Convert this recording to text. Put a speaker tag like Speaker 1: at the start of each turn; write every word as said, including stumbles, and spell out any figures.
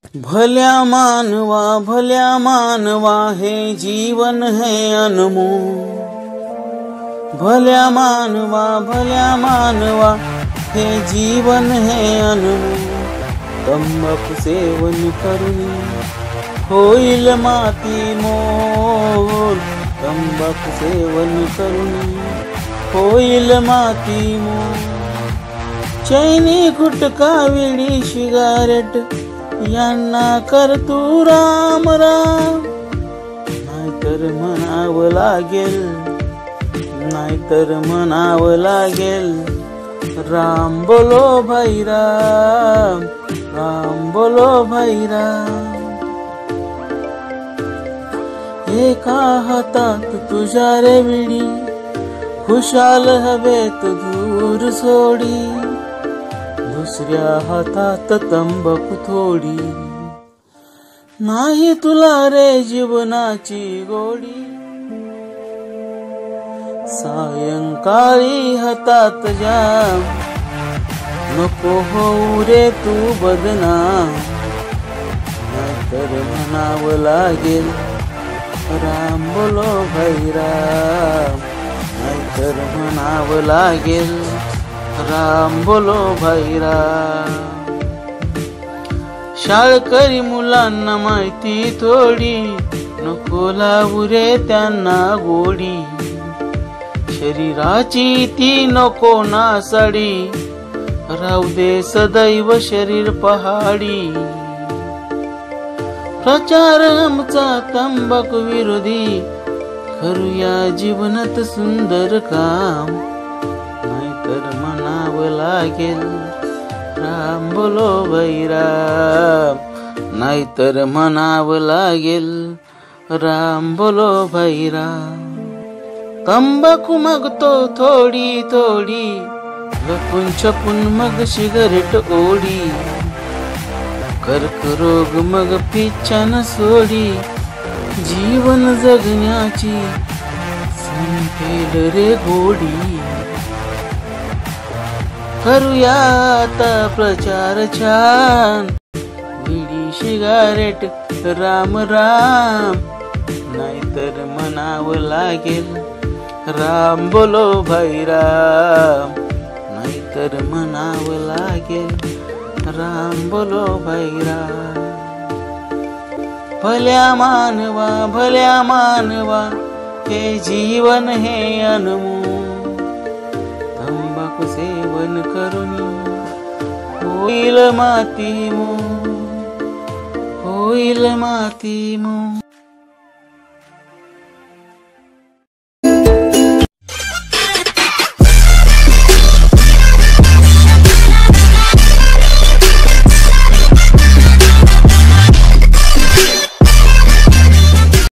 Speaker 1: भल्या मानवा भल्या मानवा हे जीवन है अनमोल। भल्या मानवा भल्या मानवा हे जीवन है अनमोल। तंबाखू सेवन करून होईल माती मोल। तंबाखू सेवन करून होईल माती मोल। चैनी गुटखा विडी सिगारेट यांना कर तू राम राम। नाहीतर म्हणावं लागेल नाहीतर म्हणावं लागेल राम बोलो भाई राम राम बोलो भाई राम। एका हातात तुझ्या रे विडी खुशाल हवेत दूर सोडी। दुसऱ्या हातात तंबाखू थोडी नाही तुला रे जीवनाची गोडी। सायंकाळी हातात जाम नको होऊ रे तू बदनाम। नाहीतर म्हणावं लागेल राम बोलो भाई राम। नाहीतर म्हणावं लागेल राम बोलो भाई राम। शाळकरी मुलांना माहिती थोडी नको लावू रे त्यांना गोडी। शरीराची ती नको नासाडी राहू दे सदैव शरीर पहाडी। प्रचार आमचा तंबाखू विरोधी करूया जीवनात सुंदर काम। नाहीतर म्हणावं लागेल राम बोलो भाई राम। नाहीतर म्हणावं लागेल राम बोलो भाई राम। तंबाखू मागतो थोडी थोडी लपून छपून मग सिगरेट ओढी। कर्करोग मग पिच्छान सोडी जीवन जगण्याची संपेल रे गोडी। करूया आता प्रचार छान विडी सिगारेट राम राम। नाहीतर म्हणावं लागेल राम बोलो भाई राम। नाहीतर म्हणावं लागेल राम बोलो भाई राम। भल्या मानवा भल्या मानवा हे जीवन है अनमोल। तंबाखू सेवन करून होईल माती मोल होईल माती मोल।